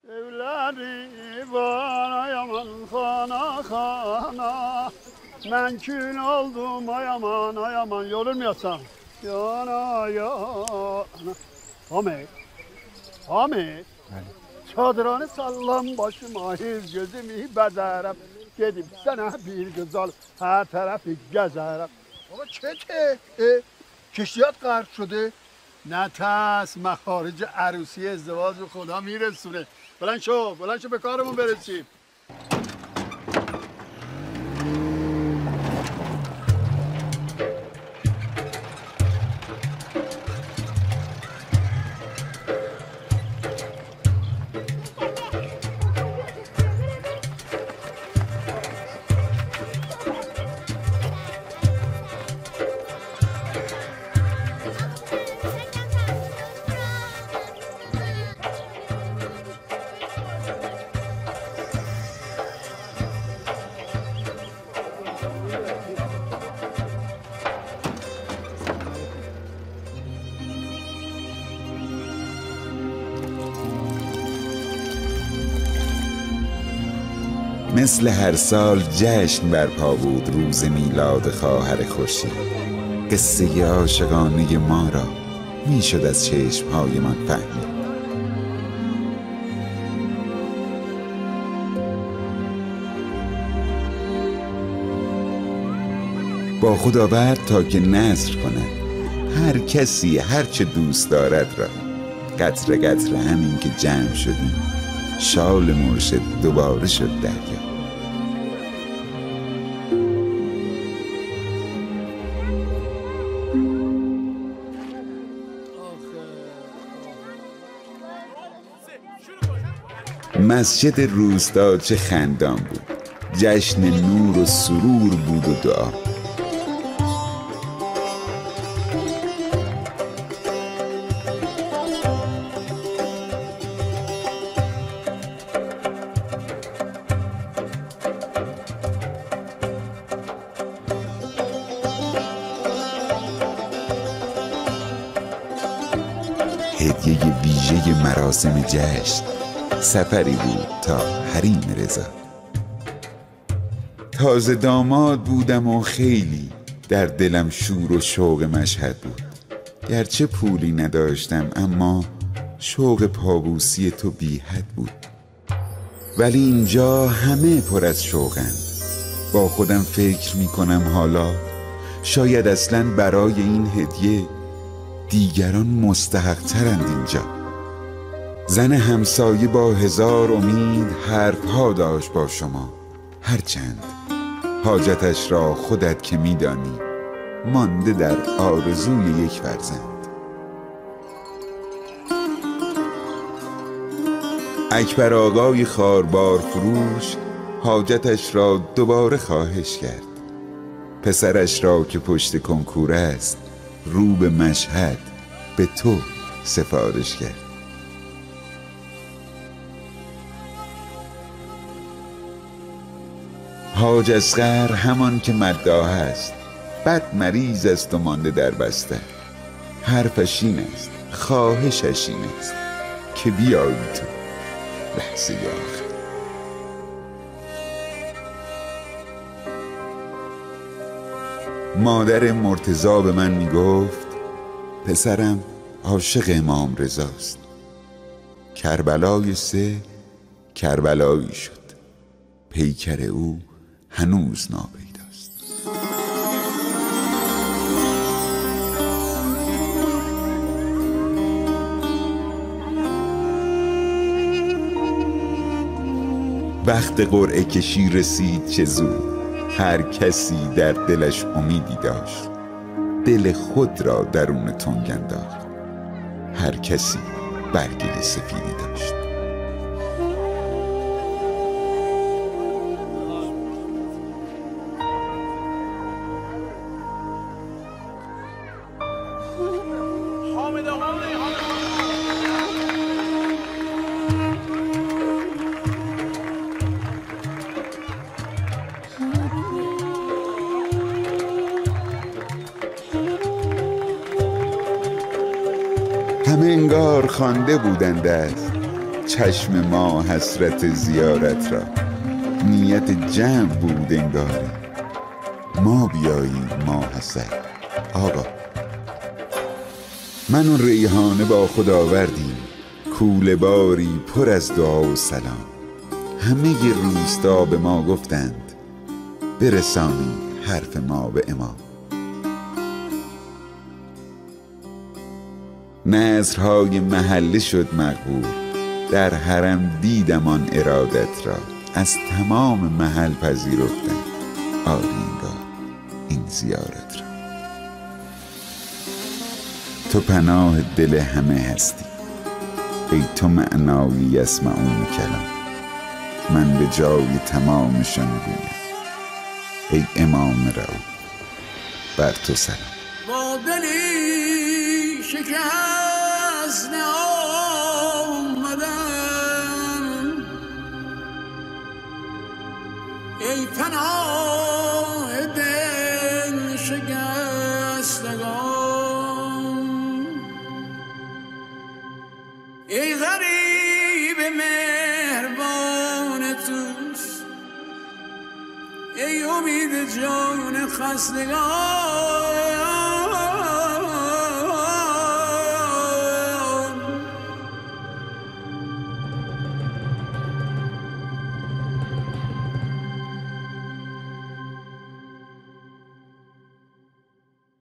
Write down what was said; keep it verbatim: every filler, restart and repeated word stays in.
Evleri var yaman khana khana, mən kül oldum ayaman ayaman, yorulmuyorsan. Yana yana. Ahmet, Ahmet. Çadırını sallam başıma, hiç gözümü bezerem. Gidip sana bir kız al, her tarafı gezerem. Baba çe çe, e, کشتیات غرق شده؟ نه ترس، مخارج عروسی ازدواج رو خدا میرسونه. بلند شو، بلند شو به کارمون برسیم. مثل هر سال جشن برپا بود روز میلاد خواهر خورشید. قصه عاشقانه ما را میشد از چشمهای من فهمید. با خود آورد تا که نذر کند هر کسی هر چه دوست دارد را. قطره قطره همین که جمع شدیم شال مرشد دوباره شد دریا. مسجد روستا چه خندان بود، جشن نور و سرور بود و دعا. هدیه ویژه مراسم جشن سفری بود تا حریم رضا. تازه داماد بودم و خیلی در دلم شور و شوق مشهد بود. گرچه پولی نداشتم اما شوق پابوسی تو بی حد بود. ولی اینجا همه پر از شوقند. با خودم فکر می کنم حالا شاید اصلاً برای این هدیه دیگران مستحق ترند اینجا. زن همسایه با هزار امید حرفها داشت با شما، هرچند حاجتش را خودت که میدانی مانده در آرزوی یک فرزند. اکبر آقای خاربار فروش حاجتش را دوباره خواهش کرد. پسرش را که پشت کنکور است رو به مشهد به تو سفارش کرد. حاج اصغر همان که مداح است، بد مریض است و مانده در بستر. حرفش این است، خواهشش این است که بیایی تو لحظه آخر. مادر مرتضی به من می گفت پسرم عاشق امام رضاست. کربلای سه کربلایی شد، پیکر او هنوز ناپیداست. وقت قرعه کشی رسید چه زود. هر کسی در دلش امیدی داشت، دل خود را درون تنگ انداخت. هر کسی برگه سفیدی داشت. همه انگار خوانده بودند است چشم ما حسرت زیارت را. نیت جمع بود انگاری، ما بیاییم ما حسد. آقا من و ریحانه با خود آوردیم کوله باری پر از دعا و سلام. همه ی روستا به ما گفتند برسانیم حرف ما به امام. نذرهای محله شد مقبول، در حرم دیدم آن ارادت را. از تمام محل پذیرفتم آری انگار این زیارت را. تو پناه دل همه هستی، ای تو معنایی یسمعون کلام. من به جای تمامشان گویم ای امام رعوف بر تو سلام. با دلی شکسته آمدم ای پناه دل شکستگان. ای غریب مهربان توست، ای امید جان خستگان.